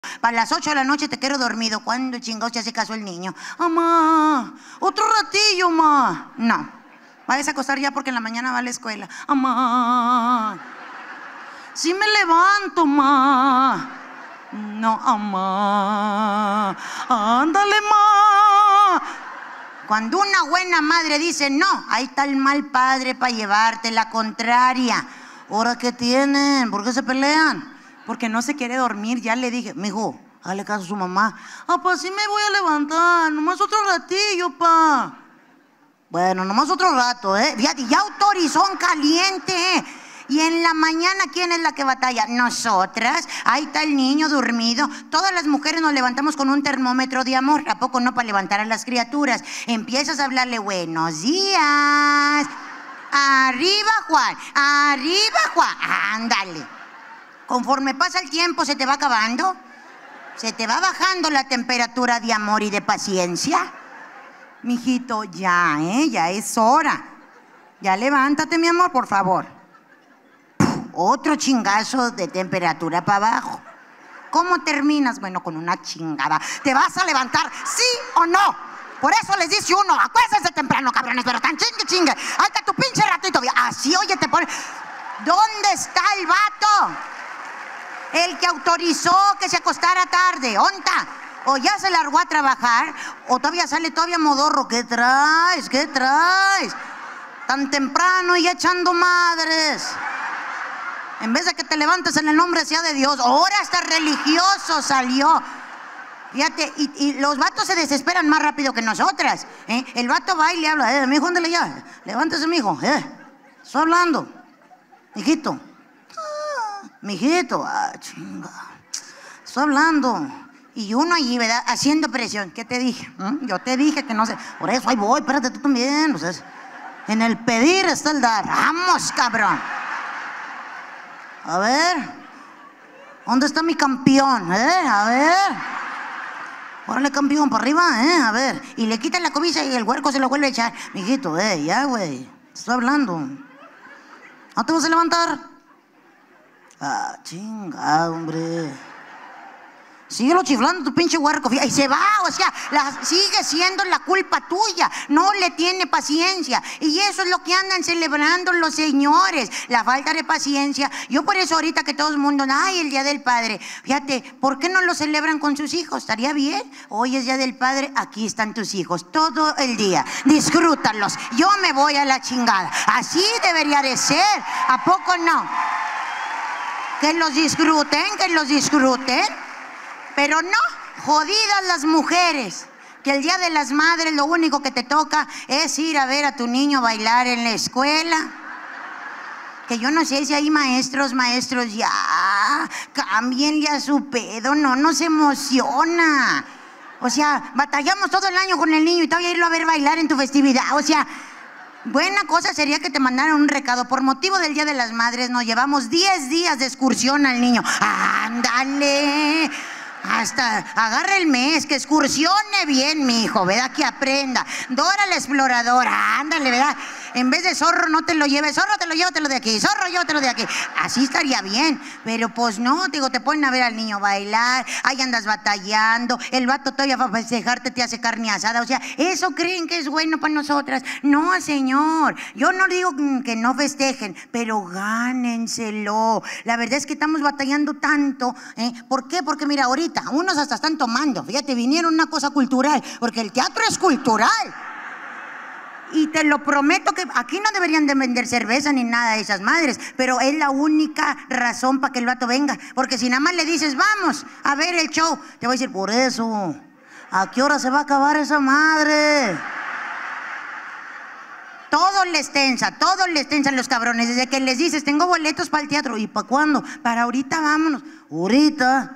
Para las 8 de la noche te quiero dormido. ¿Cuándo chingados te hace caso el niño? Amá, otro ratillo, ma. No, vayas a acostar ya porque en la mañana va a la escuela. Amá, sí me levanto, ma. No, amá, ándale, ma. Cuando una buena madre dice no, ahí está el mal padre para llevarte la contraria. ¿Ahora qué tienen? ¿Por qué se pelean? Porque no se quiere dormir. Ya le dije, mijo, hazle caso a su mamá. Pa, sí me voy a levantar, nomás otro ratillo, pa. Bueno, nomás otro rato, Fíjate, ya autorizó en caliente, Y en la mañana, ¿quién es la que batalla? Nosotras. Ahí está el niño dormido. Todas las mujeres nos levantamos con un termómetro de amor. ¿A poco no? Para levantar a las criaturas. Empiezas a hablarle, buenos días. Arriba, Juan. Arriba, Juan. Ándale. Conforme pasa el tiempo, se te va acabando. Se te va bajando la temperatura de amor y de paciencia. Mijito, ya, ya es hora. Ya levántate, mi amor, por favor. Otro chingazo de temperatura para abajo. ¿Cómo terminas? Bueno, con una chingada. ¿Te vas a levantar, sí o no? Por eso les dice uno, acuérdense temprano, cabrones, pero tan chingue. Ahí está tu pinche ratito. Así, oye, te pone. ¿Dónde está el vato? El que autorizó que se acostara tarde. ¿Onta? O ya se largó a trabajar, o todavía sale modorro. ¿Qué traes? ¿Qué traes? Tan temprano y echando madres. En vez de que te levantes en el nombre sea de Dios, ahora hasta religioso salió. Fíjate, y los vatos se desesperan más rápido que nosotras. El vato va y le habla, mijo, ándale ya, levántese, mijo, estoy hablando, mijito. Mijito, chinga, estoy hablando. Y uno allí, ¿verdad? Haciendo presión. ¿Qué te dije? Yo te dije que no sé. Por eso ahí voy, espérate tú también. O sea, en el pedir está el dar. Vamos, cabrón. A ver, ¿dónde está mi campeón? A ver, órale, campeón, para arriba, a ver. Y le quitan la cobija y el huerco se lo vuelve a echar. Mijito, ya, güey, te estoy hablando. ¿No te vas a levantar? Chinga, hombre. Síguelo chiflando tu pinche huerco. Y se va, o sea, sigue siendo la culpa tuya. No le tiene paciencia. Y eso es lo que andan celebrando los señores, la falta de paciencia. Yo por eso ahorita que todo el mundo, ay, el Día del Padre. Fíjate, ¿por qué no lo celebran con sus hijos? ¿Estaría bien? Hoy es Día del Padre, aquí están tus hijos, todo el día. Disfrútalos. Yo me voy a la chingada. Así debería de ser. ¿A poco no? Que los disfruten, que los disfruten. Pero no, jodidas las mujeres, que el Día de las Madres lo único que te toca es ir a ver a tu niño bailar en la escuela. Que yo no sé si hay maestros ya, cámbienle a su pedo, no nos emociona. O sea, batallamos todo el año con el niño y todavía irlo a ver bailar en tu festividad. O sea, buena cosa sería que te mandaran un recado. Por motivo del Día de las Madres nos llevamos 10 días de excursión al niño. ¡Ándale! Hasta agarra el mes, que excursione bien, mi hijo, ¿verdad? Que aprenda. Dora la exploradora, ándale, ¿verdad? En vez de zorro, no te lo lleves. Zorro, te lo llévatelo de aquí. Zorro, llévatelo de aquí. Así estaría bien. Pero pues no, digo, te ponen a ver al niño bailar. Ahí andas batallando. El vato todavía para festejarte te hace carne asada. O sea, ¿eso creen que es bueno para nosotras? No, señor. Yo no digo que no festejen, pero gánenselo. La verdad es que estamos batallando tanto. ¿Por qué? Porque mira, ahorita unos hasta están tomando. Fíjate, vinieron una cosa cultural. Porque el teatro es cultural. Y te lo prometo que aquí no deberían de vender cerveza ni nada de esas madres, pero es la única razón para que el vato venga. Porque si nada más le dices, vamos a ver el show, te voy a decir, por eso, ¿a qué hora se va a acabar esa madre? Todo les tensan los cabrones. Desde que les dices, tengo boletos para el teatro. ¿Y para cuándo? Para ahorita, vámonos. Ahorita.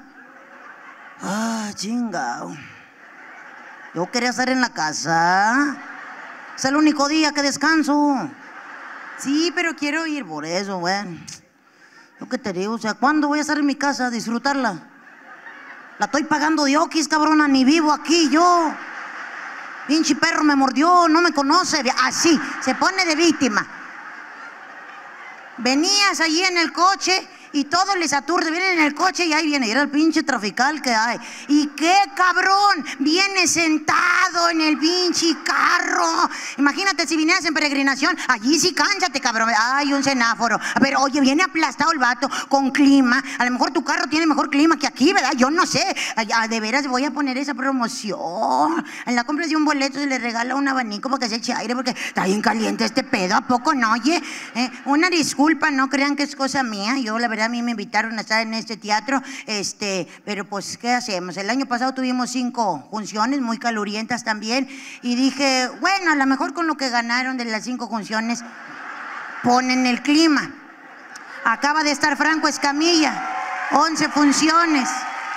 Chingao. Yo quería estar en la casa. Es el único día que descanso. Sí, pero quiero ir, por eso, bueno. Yo qué te digo, o sea, ¿cuándo voy a estar en mi casa a disfrutarla? La estoy pagando de oquis, cabrona, ni vivo aquí yo. Pinche perro me mordió, no me conoce. Así, se pone de víctima. Venías allí en el coche y todo les aturde, vienen en el coche y ahí viene, y era el pinche trafical que hay. Y qué cabrón, viene sentado en el pinche carro. Imagínate si vinieras en peregrinación, allí sí cánsate, cabrón. Hay un semáforo. Pero oye, viene aplastado el vato con clima. A lo mejor tu carro tiene mejor clima que aquí, ¿verdad? Yo no sé. De veras voy a poner esa promoción. En la compra de un boleto se le regala un abanico para que se eche aire, porque está bien caliente este pedo. ¿A poco no? Oye, una disculpa, no crean que es cosa mía. Yo, la verdad, a mí me invitaron a estar en este teatro, pero pues, ¿qué hacemos? El año pasado tuvimos 5 funciones muy calurientas también, y dije, bueno, a lo mejor con lo que ganaron de las 5 funciones ponen el clima. Acaba de estar Franco Escamilla, 11 funciones.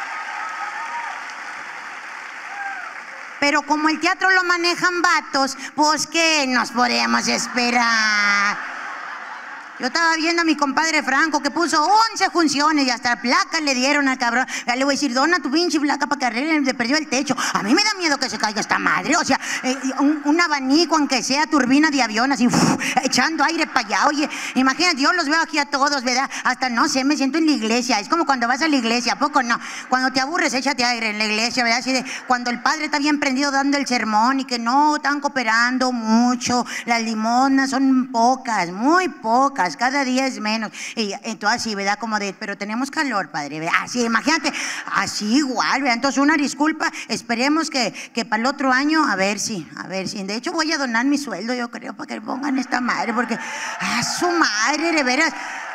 Pero como el teatro lo manejan vatos, pues ¿qué nos podemos esperar? Yo estaba viendo a mi compadre Franco que puso 11 funciones y hasta placa le dieron al cabrón. Ya le voy a decir, dona tu pinche placa para que arreglen, le perdió el techo. A mí me da miedo que se caiga esta madre. O sea, un abanico, aunque sea turbina de avión, así, echando aire para allá. Oye, imagínate, yo los veo aquí a todos, ¿verdad? Hasta no sé, me siento en la iglesia. Es como cuando vas a la iglesia, ¿a poco no? Cuando te aburres, échate aire en la iglesia, ¿verdad? Así de, cuando el padre está bien prendido dando el sermón y que no están cooperando mucho, las limonas son pocas, muy pocas. Cada día es menos. Y entonces así, ¿verdad? Como de, pero tenemos calor, padre, ¿verdad? Así, imagínate, así igual, ¿verdad? Entonces una disculpa, esperemos que para el otro año, a ver si. De hecho voy a donar mi sueldo, yo creo, para que pongan esta madre, porque a su madre, de veras.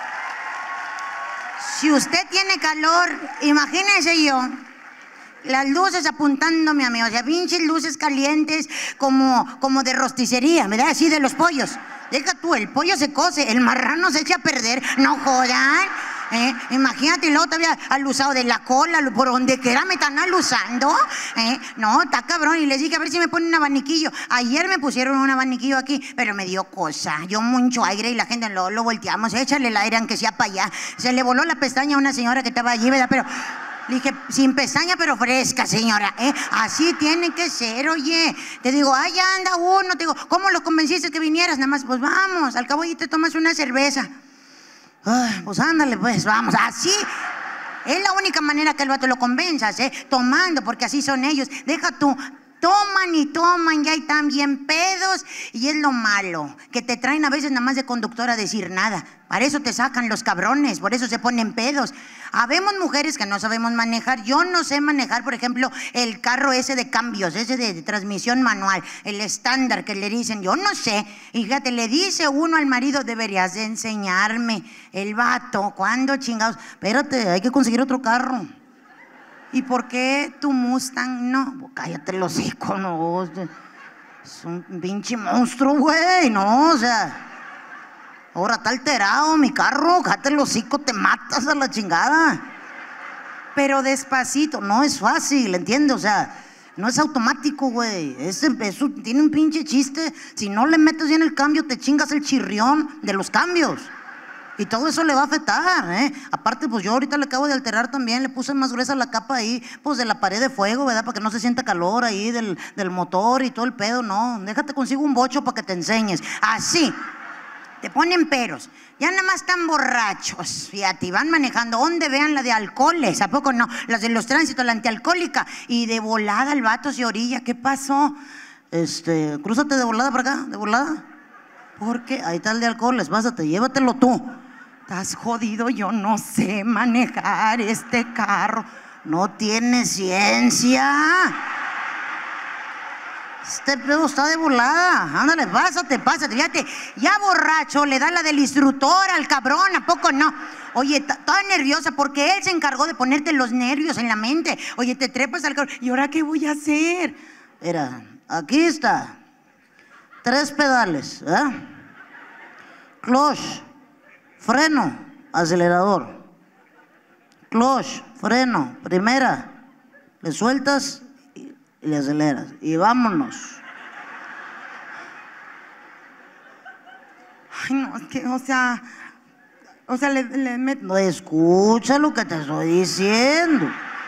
Si usted tiene calor, imagínese yo, las luces apuntándome a mí, o sea, pinches luces calientes como de rosticería, ¿verdad? Así de los pollos. Deja tú, el pollo se cose, el marrano se echa a perder, no jodan. Imagínate, y luego todavía alusado de la cola, por donde quiera me están alusando. No, está cabrón. Y les dije a ver si me ponen un abaniquillo. Ayer me pusieron un abaniquillo aquí, pero me dio cosa. Yo mucho aire y la gente lo volteamos. Échale el aire aunque sea para allá. Se le voló la pestaña a una señora que estaba allí, ¿verdad? Pero le dije, sin pestaña pero fresca, señora, así tiene que ser, oye. Te digo, ya anda uno. Te digo, ¿cómo lo convenciste que vinieras? Nada más, pues vamos, al cabo y te tomas una cerveza. Pues ándale, pues vamos. Así es la única manera que el vato lo convenzas, tomando, porque así son ellos. Deja tú. Toman y toman, ya están bien pedos, y es lo malo, que te traen a veces nada más de conductor a decir nada. Para eso te sacan los cabrones, por eso se ponen pedos. Habemos mujeres que no sabemos manejar. Yo no sé manejar, por ejemplo, el carro ese de cambios, ese de transmisión manual, el estándar que le dicen, yo no sé. Y fíjate, le dice uno al marido, deberías de enseñarme. El vato, ¿cuándo chingados? Espérate, hay que conseguir otro carro. ¿Y por qué tu Mustang no? Pues cállate los hocico, no. Es un pinche monstruo, güey, no, o sea. Ahora está alterado mi carro, cállate los hocico, te matas a la chingada. Pero despacito, no es fácil, ¿entiendes? O sea, no es automático, güey. Eso tiene un pinche chiste. Si no le metes bien el cambio, te chingas el chirrión de los cambios. Y todo eso le va a afectar, Aparte, pues yo ahorita le acabo de alterar también. Le puse más gruesa la capa ahí, pues de la pared de fuego, ¿verdad? Para que no se sienta calor ahí del motor y todo el pedo. No, déjate consigo un bocho para que te enseñes. Así, te ponen peros. Ya nada más están borrachos, fíjate, y van manejando. ¿Dónde vean la de alcoholes? ¿A poco no? Las de los tránsitos, la antialcohólica. Y de volada el vato se orilla. ¿Qué pasó? Crúzate de volada para acá, de volada. Porque ahí está el de alcoholes, pásate, llévatelo tú. Estás jodido, yo no sé manejar este carro. No tiene ciencia. Este pedo está de volada. Ándale, pásate, fíjate. Ya borracho, le da la del instructor al cabrón, ¿a poco no? Oye, toda nerviosa porque él se encargó de ponerte los nervios en la mente. Oye, te trepas al cabrón. ¿Y ahora qué voy a hacer? Mira, aquí está. 3 pedales, ¿verdad? Clutch, freno, acelerador. Clutch, freno, primera. Le sueltas y le aceleras. Y vámonos. Ay, no, es que, o sea, le meto. No, escucha lo que te estoy diciendo.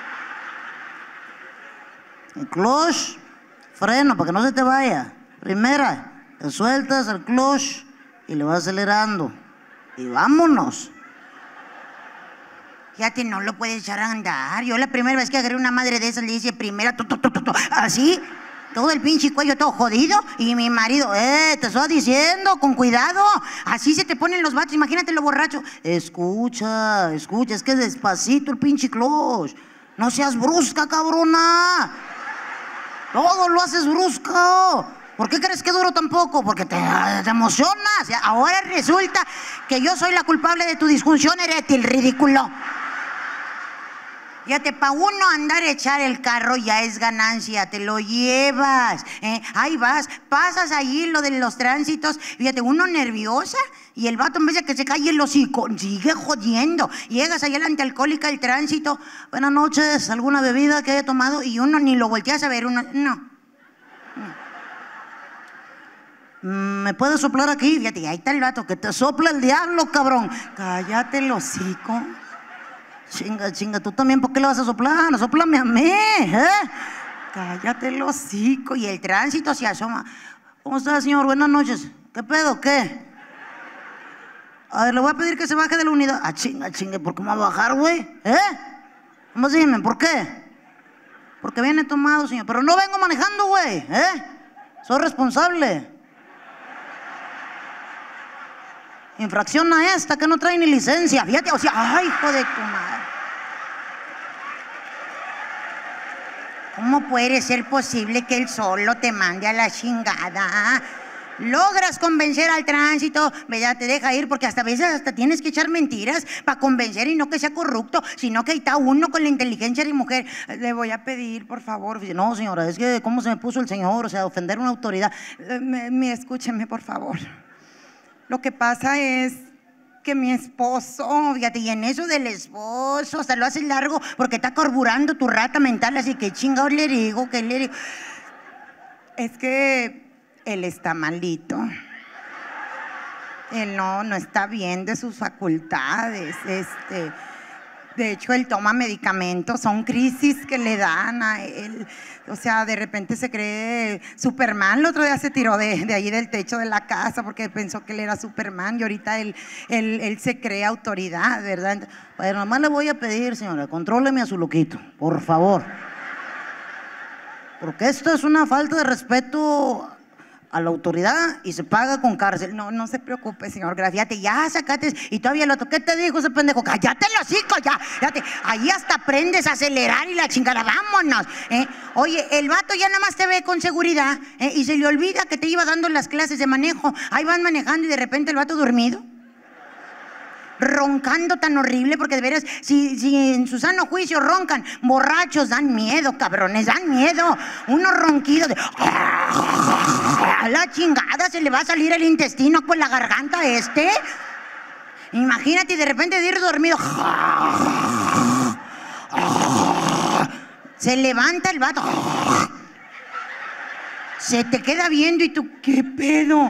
El clutch, freno, para que no se te vaya. Primera, te sueltas el clutch y le vas acelerando. Y vámonos. Fíjate, no lo puedes echar a andar. Yo la primera vez que agarré una madre de esas le hice primera, así, todo el pinche cuello todo jodido. Y mi marido, te estoy diciendo, con cuidado. Así se te ponen los vatos, imagínate lo borracho. Escucha, es que despacito el pinche clutch. No seas brusca, cabrona. Todo lo haces brusco. ¿Por qué crees que duro tan poco? Porque te emocionas. Ahora resulta que yo soy la culpable de tu disfunción eréctil, ridículo. Fíjate, pa' uno andar a echar el carro ya es ganancia, te lo llevas, ahí vas, pasas ahí lo de los tránsitos, fíjate, uno nerviosa y el vato en vez de que se calle el hocico, sigue jodiendo. Llegas allá a la antialcohólica del tránsito, buenas noches, ¿alguna bebida que haya tomado? Y uno ni lo volteas a ver, uno, no. ¿Me puedes soplar aquí? Fíjate, ahí está el vato, que te sopla el diablo, cabrón. Cállate el hocico. Chinga, tú también, ¿por qué le vas a soplar? Sóplame a mí, Cállate el hocico. Y el tránsito se asoma. ¿Cómo está, señor? Buenas noches. ¿Qué pedo? ¿Qué? A ver, le voy a pedir que se baje de la unidad. Chinga, ¿por qué me va a bajar, güey? ¿Cómo se dime? ¿Por qué? Porque viene tomado, señor. Pero no vengo manejando, güey, soy responsable. Infracción a esta que no trae ni licencia. Fíjate, o sea, ay, hijo de tu madre. ¿Cómo puede ser posible que él solo te mande a la chingada? Logras convencer al tránsito, ¿verdad? Te deja ir porque hasta a veces hasta tienes que echar mentiras para convencer y no que sea corrupto, sino que ahí está uno con la inteligencia de mujer. Le voy a pedir, por favor. No, señora, es que cómo se me puso el señor, o sea, ofender a una autoridad. Escúcheme, por favor. Lo que pasa es que mi esposo, fíjate, y en eso del esposo, hasta lo haces largo porque está carburando tu rata mental, así que chingados le digo, que le digo. Es que él está malito. Él no está bien de sus facultades, de hecho, él toma medicamentos, son crisis que le dan a él. O sea, de repente se cree Superman. El otro día se tiró de ahí del techo de la casa porque pensó que él era Superman y ahorita él se cree autoridad, ¿verdad? Bueno, nomás le voy a pedir, señora, contróleme a su loquito, por favor. Porque esto es una falta de respeto a la autoridad y se paga con cárcel. No se preocupe, señor, gracias. Ya sacaste. Y todavía el otro, ¿qué te dijo ese pendejo? Cállate el hocico, ya. Fíjate, ahí hasta aprendes a acelerar y la chingada, vámonos. Oye, el vato ya nada más te ve con seguridad y se le olvida que te iba dando las clases de manejo. Ahí van manejando y de repente el vato dormido, roncando tan horrible, porque de veras, si en su sano juicio roncan, borrachos, dan miedo, cabrones, dan miedo. Uno ronquido de a la chingada, se le va a salir el intestino por la garganta Imagínate, y de repente de ir dormido, se levanta el vato, se te queda viendo y tú, ¿qué pedo?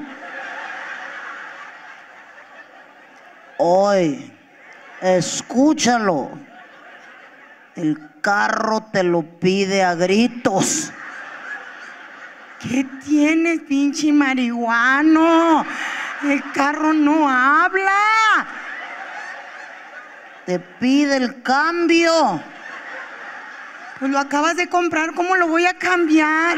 Hoy, escúchalo, el carro te lo pide a gritos. ¿Qué tienes, pinche marihuano? El carro no habla. Te pide el cambio. Pues lo acabas de comprar, ¿cómo lo voy a cambiar?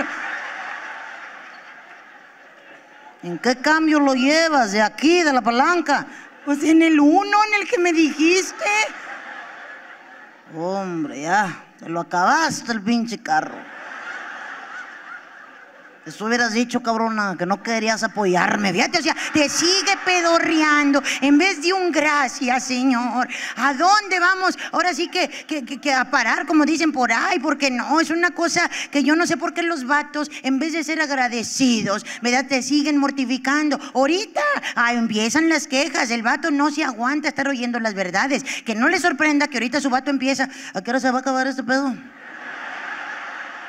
¿En qué cambio lo llevas? ¿De aquí, de la palanca? Pues en el 1, en el que me dijiste. Hombre, ya, te lo acabaste el pinche carro. Eso hubieras dicho, cabrona, que no querías apoyarme. Fíjate, o sea, te sigue pedorreando en vez de un gracias, señor. ¿A dónde vamos? Ahora sí que a parar, como dicen por ahí, porque no, es una cosa que yo no sé por qué los vatos, en vez de ser agradecidos, ¿verdad? Te siguen mortificando. Ahorita empiezan las quejas, el vato no se aguanta estar oyendo las verdades. Que no le sorprenda que ahorita su vato empieza, ¿a qué hora se va a acabar este pedo?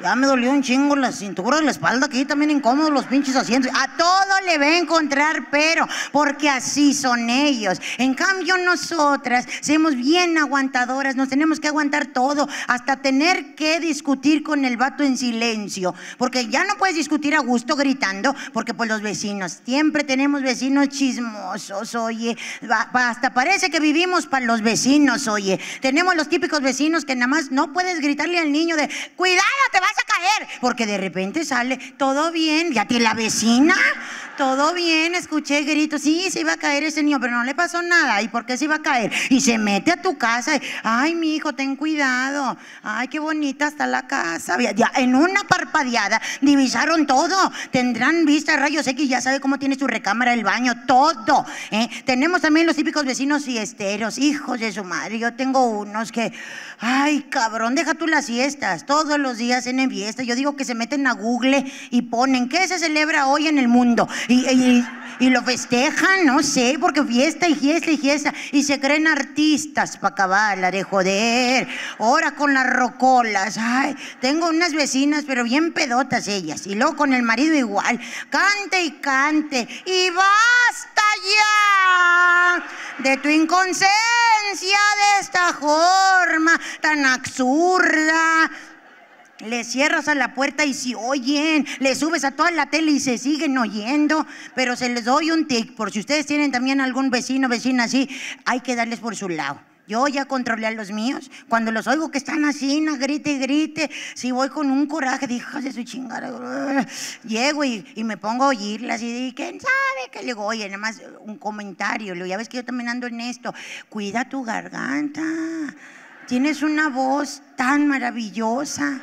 Ya me dolió un chingo la cintura, la espalda, aquí también incómodos los pinches asientos. A todo le va a encontrar pero, porque así son ellos. En cambio nosotras somos bien aguantadoras, nos tenemos que aguantar todo, hasta tener que discutir con el vato en silencio, porque ya no puedes discutir a gusto gritando, porque pues los vecinos, siempre tenemos vecinos chismosos, oye, hasta parece que vivimos para los vecinos, oye. Tenemos los típicos vecinos que nada más no puedes gritarle al niño de cuidado, te vas a caer, porque de repente sale todo bien, ya te la vecina, todo bien, escuché gritos, sí, se iba a caer ese niño, pero no le pasó nada. ¿Y por qué se iba a caer? Y se mete a tu casa y, ay, mi hijo, ten cuidado, ay, qué bonita está la casa. Ya en una parpadeada divisaron todo, tendrán vista, rayos X, ya sabe cómo tiene su recámara, el baño, todo, ¿eh? Tenemos también los típicos vecinos fiesteros, hijos de su madre. Yo tengo unos que, ay, cabrón, deja tú las siestas, todos los días tienen fiesta. Yo digo que se meten a Google y ponen ¿qué se celebra hoy en el mundo? Y lo festejan, no sé, porque fiesta y fiesta y fiesta, y se creen artistas para acabarla de joder. Ahora con las rocolas, ay, tengo unas vecinas pero bien pedotas ellas, y luego con el marido igual, cante y cante, y basta ya de tu inconsciencia de esta forma tan absurda. Le cierras a la puerta y si oyen, le subes a toda la tele y se siguen oyendo. Pero se les doy un tic, por si ustedes tienen también algún vecino, vecina así, hay que darles por su lado. Yo ya controlé a los míos. Cuando los oigo que están así, grite y grite, si voy con un coraje, de hijas de su chingada, llego y me pongo a oírlas y digo, ¿quién sabe? Que le digo, oye, nada más un comentario, le digo, ya ves que yo también ando en esto, cuida tu garganta, tienes una voz tan maravillosa.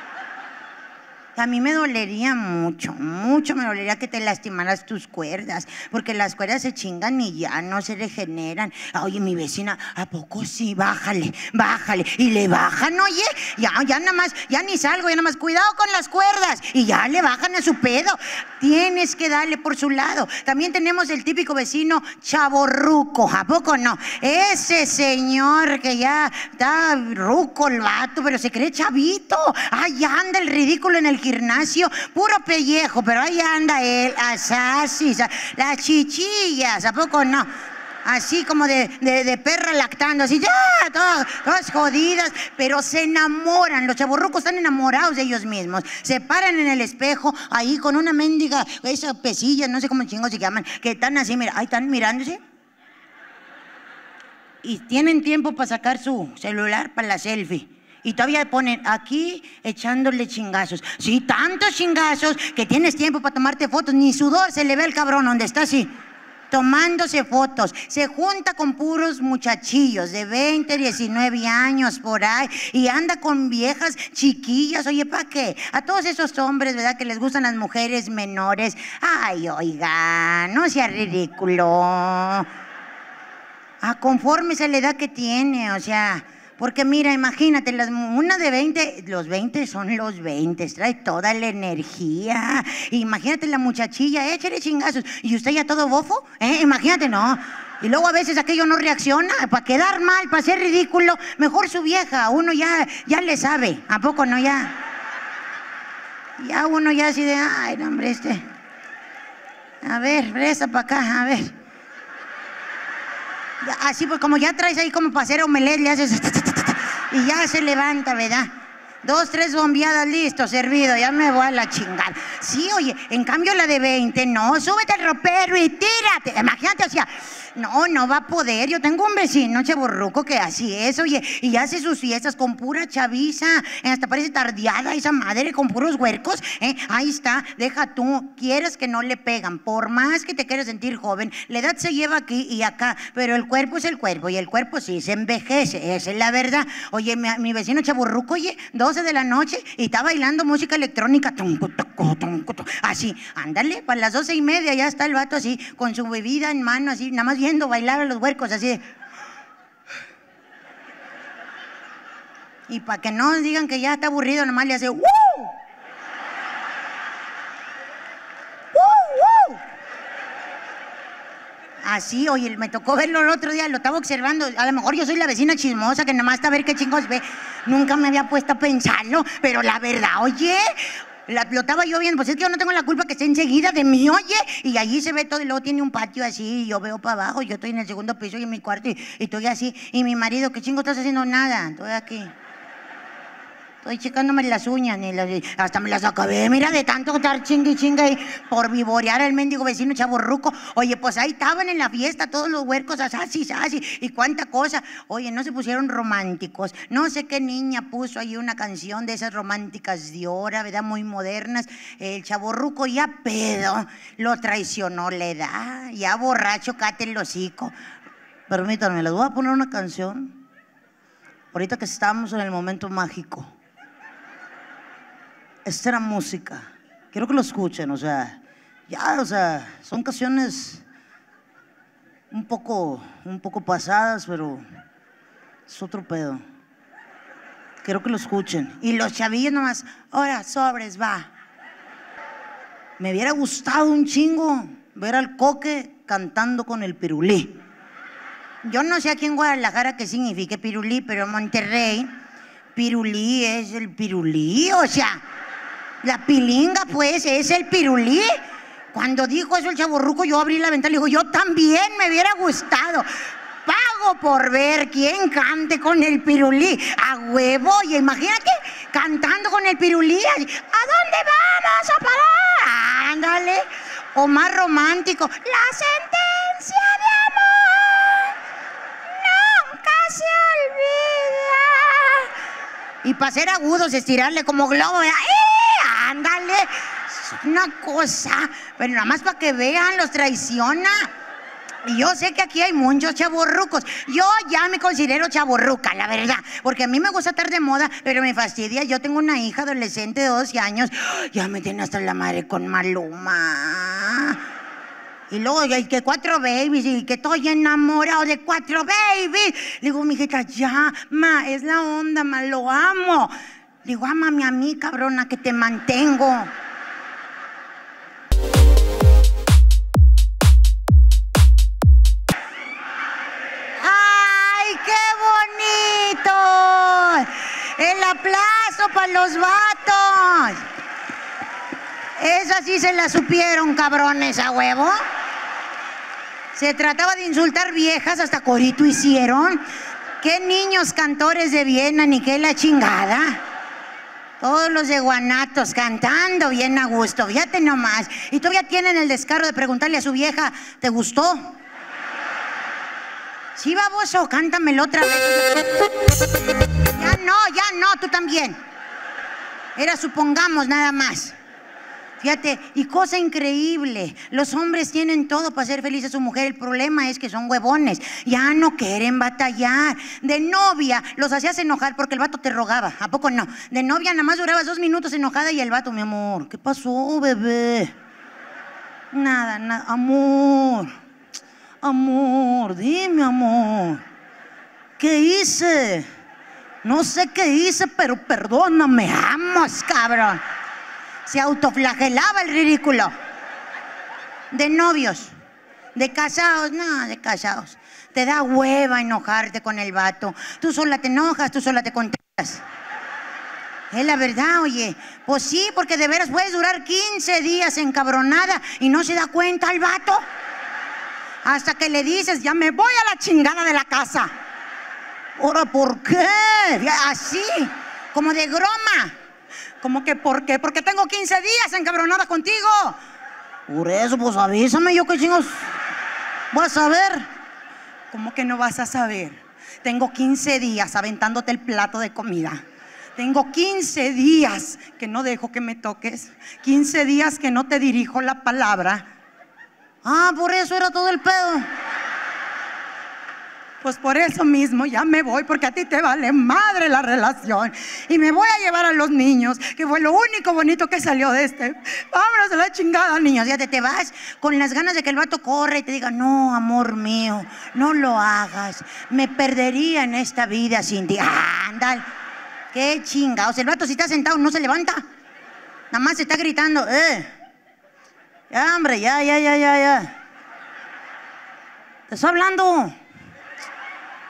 A mí me dolería mucho, mucho me dolería que te lastimaras tus cuerdas, porque las cuerdas se chingan y ya no se regeneran. Oye, mi vecina, ¿a poco sí? Bájale, bájale. Y le bajan, oye, ya nada más, ya ni salgo, ya nada más, cuidado con las cuerdas. Y ya le bajan a su pedo. Tienes que darle por su lado. También tenemos el típico vecino chavorruco, ¿a poco no? Ese señor que ya está ruco el vato, pero se cree chavito. Ay, anda el ridículo en el gimnasio, puro pellejo, pero ahí anda él, así, las chichillas, ¿a poco no? Así como de perra lactando, así, ya, todas jodidas, pero se enamoran, los chavorrucos están enamorados de ellos mismos, se paran en el espejo, ahí con una mendiga, esa pesilla, no sé cómo chingos se llaman, que están así, mira, ahí están mirándose, y tienen tiempo para sacar su celular para la selfie. Y todavía ponen aquí echándole chingazos. Sí, tantos chingazos que tienes tiempo para tomarte fotos. Ni sudor se le ve al cabrón donde está así, tomándose fotos. Se junta con puros muchachillos de 20, 19 años por ahí. Y anda con viejas chiquillas. Oye, ¿para qué? A todos esos hombres, ¿verdad? Que les gustan las mujeres menores. Ay, oiga, no sea ridículo. Confórmese a la edad que tiene, o sea... Porque mira, imagínate, una de 20, los 20 son los 20, trae toda la energía. Imagínate la muchachilla, échale chingazos. Y usted ya todo bofo, imagínate, no. Y luego a veces aquello no reacciona, para quedar mal, para ser ridículo, mejor su vieja, uno ya le sabe, ¿a poco no? Ya uno ya así de, ay, no, hombre, a ver, presta para acá, a ver. Así pues como ya traes ahí como para hacer omelette, le haces y ya se levanta, ¿verdad? 2, 3 bombeadas, listo, servido, ya me voy a la chingada. Sí, oye, en cambio la de 20, no, súbete al ropero y tírate. Imagínate, o sea, no va a poder. Yo tengo un vecino chavorruco que así es, oye, y hace sus fiestas con pura chaviza, hasta parece tardeada esa madre con puros huercos, ahí está, deja tú, quieres que no le pegan, por más que te quieras sentir joven, la edad se lleva aquí y acá, pero el cuerpo es el cuerpo, y el cuerpo sí se envejece, esa es la verdad. Oye, mi vecino chavorruco, oye, 12 de la noche y está bailando música electrónica, así, ándale, para las 12:30 ya está el vato así, con su bebida en mano, así, nada más viendo bailar a los huercos, así de... Y para que no digan que ya está aburrido, nomás le hace ¡woo! Así, oye, me tocó verlo el otro día, lo estaba observando. A lo mejor yo soy la vecina chismosa que nomás está a ver qué chingos ve. Nunca me había puesto a pensarlo, pero la verdad, oye, lo estaba yo viendo, pues es que yo no tengo la culpa que esté enseguida de mí, oye, y allí se ve todo y luego tiene un patio así, y yo veo para abajo, yo estoy en el segundo piso y en mi cuarto y estoy así, y mi marido, ¿qué chingo estás haciendo? Nada, estoy aquí. Estoy checándome las uñas, hasta me las acabé, mira, de tanto estar chingue y chingue por vivorear al mendigo vecino chavorruco. Oye, pues ahí estaban en la fiesta todos los huercos, así, y cuánta cosa. Oye, no se pusieron románticos. No sé qué niña puso ahí una canción de esas románticas de ahora, ¿verdad? Muy modernas. El chavorruco ya pedo, lo traicionó la edad, ya borracho, cate el hocico. Permítanme, les voy a poner una canción. Ahorita que estamos en el momento mágico. Esta era música. Quiero que lo escuchen, o sea, son canciones un poco pasadas, pero es otro pedo. Quiero que lo escuchen. Y los chavillos nomás, ahora, sobres, va. Me hubiera gustado un chingo ver al Coque cantando con el Pirulí. Yo no sé aquí en Guadalajara qué significa Pirulí, pero en Monterrey, Pirulí es el Pirulí, o sea, la pilinga, pues, es el Pirulí. Cuando dijo eso el chavorruco, yo abrí la ventana y digo, yo también me hubiera gustado. Pago por ver quién cante con el Pirulí. A huevo, y imagínate, cantando con el Pirulí. ¿A dónde vamos a parar? Ándale. O más romántico, la sentencia de amor nunca se olvida. Y para ser agudos, estirarle como globo, ¿verdad? Ándale, una cosa, pero nada más para que vean, los traiciona. Y yo sé que aquí hay muchos chavorrucos. Yo ya me considero chavorruca, la verdad, porque a mí me gusta estar de moda, pero me fastidia. Yo tengo una hija adolescente de 12 años, ya me tiene hasta la madre con Maluma. Y luego, que 4 babies, y que estoy enamorado de 4 babies. Le digo, mijita, ya, ma, es la onda, ma, lo amo. Le digo, ámame a mí, cabrona, que te mantengo. ¡Ay, qué bonito! El aplauso para los vatos. Esa sí se la supieron, cabrones, a huevo. Se trataba de insultar viejas, hasta corito hicieron. ¿Qué niños cantores de Viena, ni qué la chingada? Todos los de Guanatos cantando bien a gusto, fíjate nomás. Y todavía tienen el descaro de preguntarle a su vieja, ¿te gustó? Sí, baboso, cántamelo otra vez. Ya no, tú también. Era supongamos nada más. Fíjate, y cosa increíble, los hombres tienen todo para ser feliz a su mujer, el problema es que son huevones, ya no quieren batallar. De novia los hacías enojar porque el vato te rogaba, ¿a poco no? De novia nada más durabas 2 minutos enojada y el vato, mi amor, ¿qué pasó, bebé? Nada, amor, dime, amor, ¿qué hice? No sé qué hice, pero perdóname, vamos, cabrón. Se autoflagelaba el ridículo. De novios, de casados, no, de casados. Te da hueva enojarte con el vato. Tú sola te enojas, tú sola te contestas. Es la verdad, oye. Pues sí, porque de veras puedes durar 15 días encabronada y no se da cuenta el vato. Hasta que le dices, ya me voy a la chingada de la casa. ¿Ahora por qué? Así, como de broma. ¿Cómo que por qué? Porque tengo 15 días encabronada contigo. Por eso, pues avísame, yo qué chingos voy a saber. ¿Cómo que no vas a saber? Tengo 15 días aventándote el plato de comida. Tengo 15 días que no dejo que me toques. 15 días que no te dirijo la palabra. Ah, por eso era todo el pedo. Pues por eso mismo ya me voy, porque a ti te vale madre la relación. Y me voy a llevar a los niños, que fue lo único bonito que salió de este. Vámonos a la chingada, niños. Ya te vas con las ganas de que el vato corra y te diga, no, amor mío, no lo hagas. Me perdería en esta vida sin ti. Ándale. Qué chingados. El vato si está sentado no se levanta. Nada más se está gritando, Ya, hombre, ya. Te estoy hablando.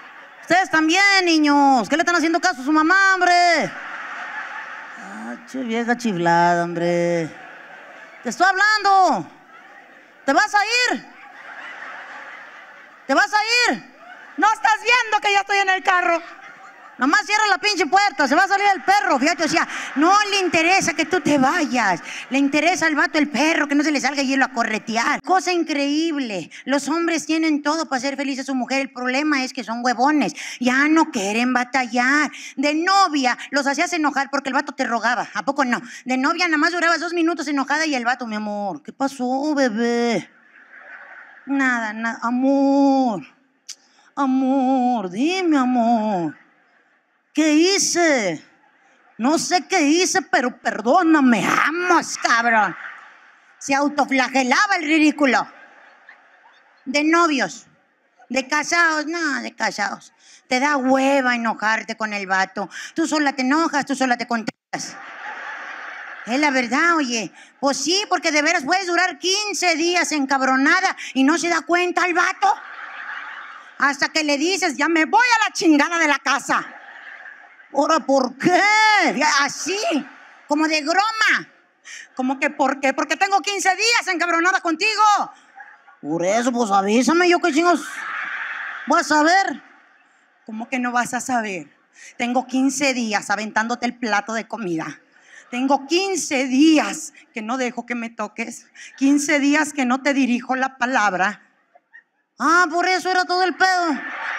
Ustedes también, niños. ¿Qué le están haciendo caso a su mamá, hombre? Ah, che vieja chiflada, hombre. Te estoy hablando. ¿Te vas a ir? ¿Te vas a ir? ¿No estás viendo que ya estoy en el carro? Nomás cierra la pinche puerta, se va a salir el perro, fíjate, o sea, no le interesa que tú te vayas, le interesa al vato el perro, que no se le salga hielo a corretear. Cosa increíble, los hombres tienen todo para ser felices a su mujer, el problema es que son huevones, ya no quieren batallar. De novia los hacías enojar porque el vato te rogaba, ¿a poco no? De novia nada más durabas 2 minutos enojada y el vato, mi amor, ¿qué pasó, bebé? Nada, nada, amor, amor, dime, amor. ¿Qué hice? No sé qué hice, pero perdóname. Vamos, cabrón. Se autoflagelaba el ridículo. De novios, de casados, no, de casados. Te da hueva enojarte con el vato. Tú sola te enojas, tú sola te contestas. Es la verdad, oye. Pues sí, porque de veras puedes durar 15 días encabronada y no se da cuenta el vato. Hasta que le dices, ya me voy a la chingada de la casa. ¿Ahora por qué? Así, como de broma. ¿Cómo que por qué? Porque tengo 15 días encabronada contigo. Por eso, pues avísame, yo qué chingos voy a saber. ¿Cómo que no vas a saber? Tengo 15 días aventándote el plato de comida. Tengo 15 días que no dejo que me toques. 15 días que no te dirijo la palabra. Ah, por eso era todo el pedo.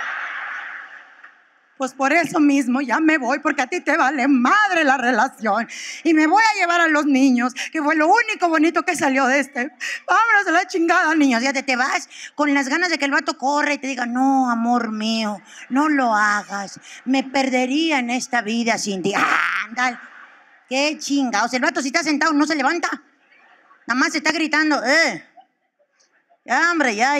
Pues por eso mismo ya me voy, porque a ti te vale madre la relación. Y me voy a llevar a los niños, que fue lo único bonito que salió de este. Vámonos a la chingada, niños. Ya te vas con las ganas de que el vato corra y te diga, no, amor mío, no lo hagas. Me perdería en esta vida sin ti. Anda, qué chingados. El vato si está sentado no se levanta. Nada más se está gritando, Ya, hombre, ya.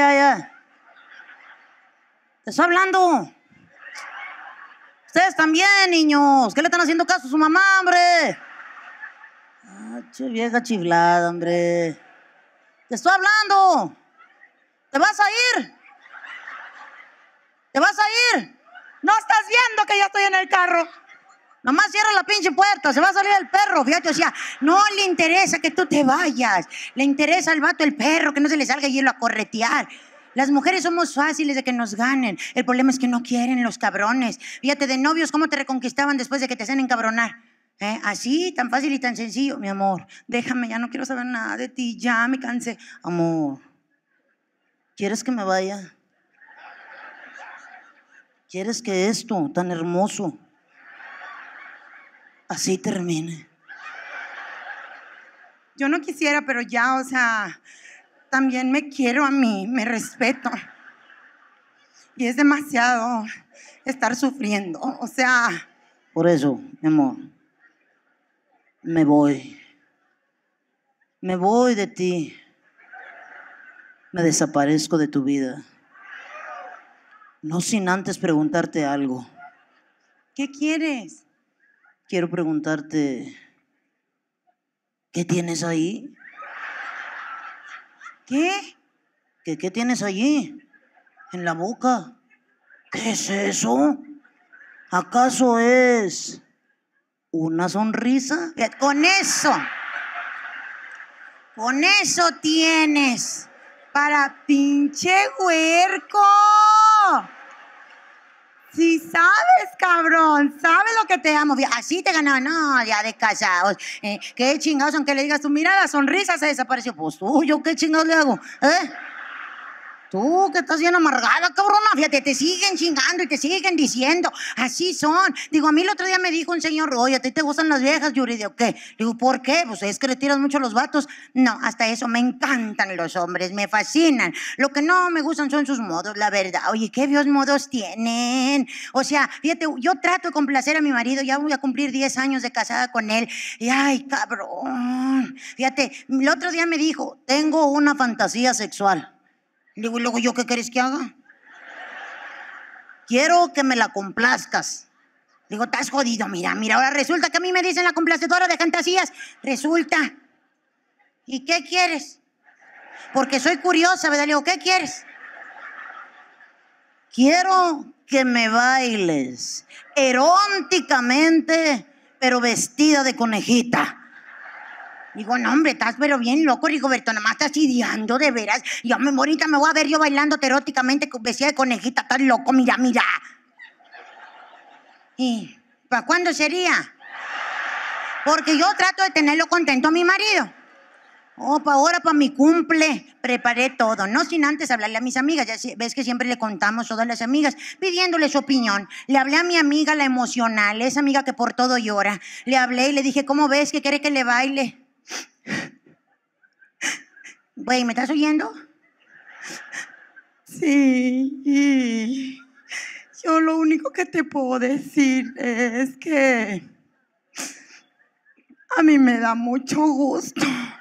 Te estoy hablando. Ustedes también, niños. ¿Qué le están haciendo caso a su mamá, hombre? Ah, che vieja chiflada, hombre. Te estoy hablando. ¿Te vas a ir? ¿Te vas a ir? ¿No estás viendo que ya estoy en el carro? Nomás cierra la pinche puerta, se va a salir el perro, fíjate, o sea, no le interesa que tú te vayas. Le interesa al vato el perro, que no se le salga hielo a corretear. Las mujeres somos fáciles de que nos ganen. El problema es que no quieren los cabrones. Fíjate, de novios, ¿cómo te reconquistaban después de que te hacen encabronar? Así, tan fácil y tan sencillo. Mi amor, déjame, ya no quiero saber nada de ti. Ya me cansé. Amor, ¿quieres que me vaya? ¿Quieres que esto tan hermoso así termine? Yo no quisiera, pero ya, o sea, también me quiero a mí, me respeto. Y es demasiado estar sufriendo, o sea. Por eso, mi amor, me voy. Me voy de ti. Me desaparezco de tu vida. No sin antes preguntarte algo. ¿Qué quieres? Quiero preguntarte, ¿qué tienes ahí? ¿Qué? ¿Qué tienes allí? En la boca. ¿Qué es eso? ¿Acaso es una sonrisa? Con eso tienes para pinche huerco. Si sabes, cabrón, sabes lo que te amo. Así te ganaba, no, ya de casados. ¿Qué chingados, aunque le digas tú, mira la sonrisa se desapareció? Pues tú, ¿yo qué chingados le hago? Tú que estás bien amargada, cabrona, fíjate, te siguen chingando y te siguen diciendo, así son. Digo, a mí el otro día me dijo un señor, oye, ¿a ti te gustan las viejas, Yuri? ¿De qué? Digo, ¿por qué? Pues es que le tiras mucho a los vatos. No, hasta eso, me encantan los hombres, me fascinan. Lo que no me gustan son sus modos, la verdad. Oye, ¿qué vios modos tienen? O sea, fíjate, yo trato de complacer a mi marido, ya voy a cumplir 10 años de casada con él. Y ay, cabrón. Fíjate, el otro día me dijo, tengo una fantasía sexual. Digo, ¿y luego yo qué quieres que haga? Quiero que me la complazcas. Digo, estás jodido, mira, ahora resulta que a mí me dicen la complacedora de fantasías. Resulta. ¿Y qué quieres? Porque soy curiosa, ¿verdad? Le digo, ¿qué quieres? Quiero que me bailes eróticamente, pero vestida de conejita. Digo, no, hombre, estás pero bien loco, Rigoberto, nada más estás ideando, de veras. Yo ahorita me voy a ver yo bailando eróticamente vestida de conejita, estás loco, mira, mira. ¿Y para cuándo sería? Porque yo trato de tenerlo contento a mi marido. Oh, ahora para mi cumple preparé todo, no sin antes hablarle a mis amigas. Ya ves que siempre le contamos todas las amigas, pidiéndole su opinión. Le hablé a mi amiga, la emocional, esa amiga que por todo llora. Le hablé y le dije, ¿cómo ves que quiere que le baile? Güey, ¿me estás oyendo? Sí. Yo lo único que te puedo decir es que a mí me da mucho gusto.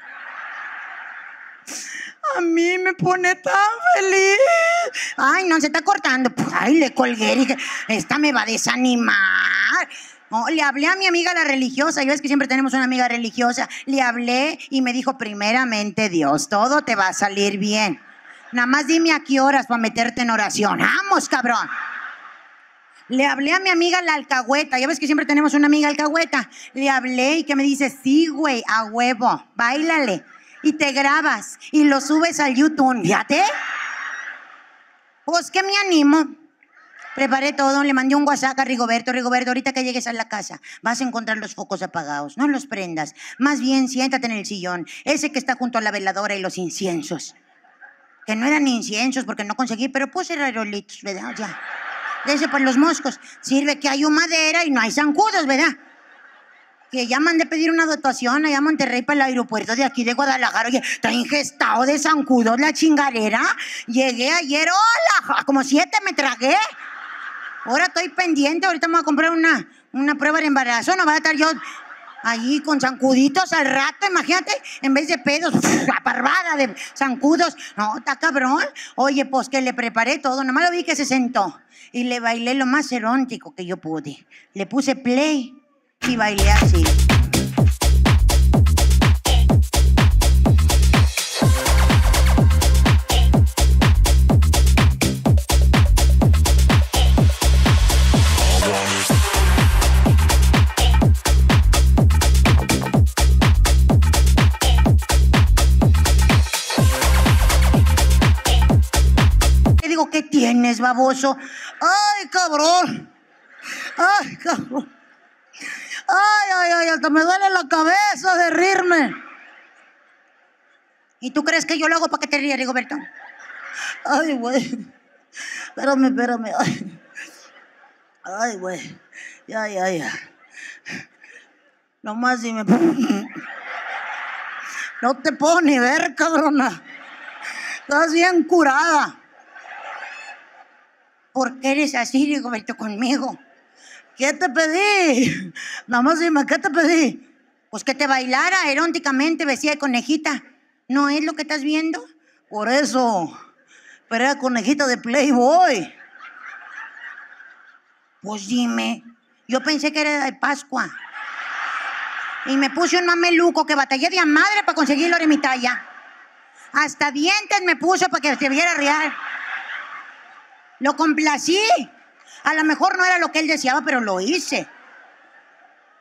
A mí me pone tan feliz. Ay, no, se está cortando. Ay, le colgué. Dije, esta me va a desanimar. No, le hablé a mi amiga la religiosa. Ya ves que siempre tenemos una amiga religiosa. Le hablé y me dijo, primeramente Dios, todo te va a salir bien. Nada más dime a qué horas para meterte en oración. ¡Vamos, cabrón! Le hablé a mi amiga la alcahueta. Ya ves que siempre tenemos una amiga alcahueta. Le hablé y que me dice, sí, güey, a huevo, báilale. Y te grabas y lo subes al YouTube. Fíjate. Pues que me animo. Preparé todo, le mandé un WhatsApp a Rigoberto. Rigoberto, ahorita que llegues a la casa vas a encontrar los focos apagados. No los prendas. Más bien siéntate en el sillón, ese que está junto a la veladora y los inciensos. Que no eran inciensos porque no conseguí, pero puse aerolitos, ¿verdad? Ya. De ese para los moscos. Sirve que hay madera y no hay zancudos, ¿verdad? Que ya mandé pedir una dotación allá a Monterrey para el aeropuerto de aquí de Guadalajara. Oye, está ingestado de zancudos la chingadera. Llegué ayer, hola, como 7 me tragué. Ahora estoy pendiente, ahorita me voy a comprar una prueba de embarazo. No voy a estar yo allí con zancuditos al rato, imagínate, en vez de pedos, la parvada de zancudos. No, está cabrón. Oye, pues que le preparé todo, nomás lo vi que se sentó. Y le bailé lo más erótico que yo pude. Le puse play y bailé así. Te digo, ¿qué tienes, baboso? ¡Ay, cabrón! ¡Ay, cabrón! ¡Ay, hasta me duele la cabeza de reírme! ¿Y tú crees que yo lo hago para que te rías, Rigoberto? Ay, güey. Espérame. Ay, güey. Ya. Nomás dime. No te puedo ni ver, cabrona. Estás bien curada. ¿Por qué eres así, Rigoberto, conmigo? ¿Qué te pedí? Nada más dime, ¿qué te pedí? Pues que te bailara eróticamente vestida de conejita. ¿No es lo que estás viendo? Por eso, pero era conejita de Playboy. Pues dime, yo pensé que era de Pascua. Y me puse un mameluco que batallé de a madre para conseguirlo de mi talla. Hasta dientes me puso para que se viera real. Lo complací. A lo mejor no era lo que él deseaba, pero lo hice.